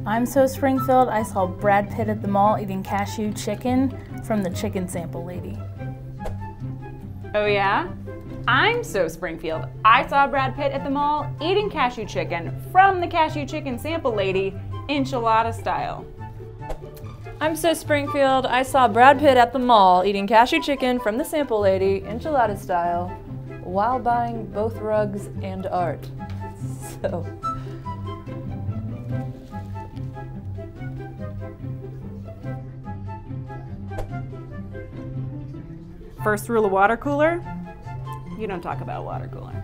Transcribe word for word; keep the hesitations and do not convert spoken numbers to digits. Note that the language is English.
I'm so Springfield, I saw Brad Pitt at the mall eating cashew chicken from the chicken sample lady. Oh yeah? I'm so Springfield, I saw Brad Pitt at the mall eating cashew chicken from the cashew chicken sample lady, enchilada style. I'm so Springfield, I saw Brad Pitt at the mall eating cashew chicken from the sample lady, enchilada style, while buying both rugs and art. So. First rule of water cooler, you don't talk about water cooler.